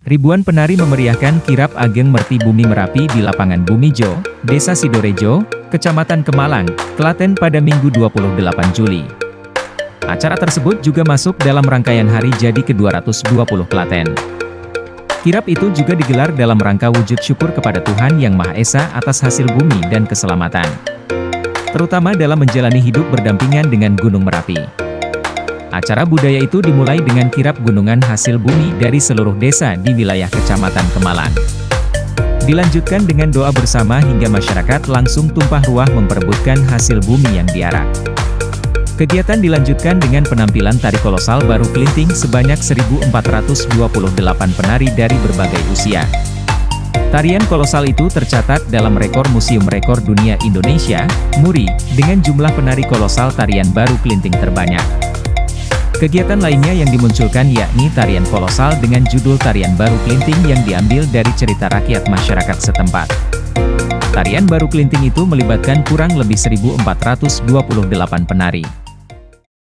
Ribuan penari memeriahkan kirap Ageng Merti Bumi Merapi di lapangan Bumijo, Desa Sidorejo, Kecamatan Kemalang, Klaten pada Minggu 28 Juli. Acara tersebut juga masuk dalam rangkaian Hari Jadi ke-220 Klaten. Kirap itu juga digelar dalam rangka wujud syukur kepada Tuhan Yang Maha Esa atas hasil bumi dan keselamatan, terutama dalam menjalani hidup berdampingan dengan Gunung Merapi. Acara budaya itu dimulai dengan kirap gunungan hasil bumi dari seluruh desa di wilayah Kecamatan Kemalang. Dilanjutkan dengan doa bersama hingga masyarakat langsung tumpah ruah memperebutkan hasil bumi yang diarak. Kegiatan dilanjutkan dengan penampilan tari kolosal baru kelinting sebanyak 1.428 penari dari berbagai usia. Tarian kolosal itu tercatat dalam rekor Museum Rekor Dunia Indonesia, MURI, dengan jumlah penari kolosal tarian baru kelinting terbanyak. Kegiatan lainnya yang dimunculkan yakni tarian kolosal dengan judul Tarian Baru Kelinting yang diambil dari cerita rakyat masyarakat setempat. Tarian baru kelinting itu melibatkan kurang lebih 1.428 penari.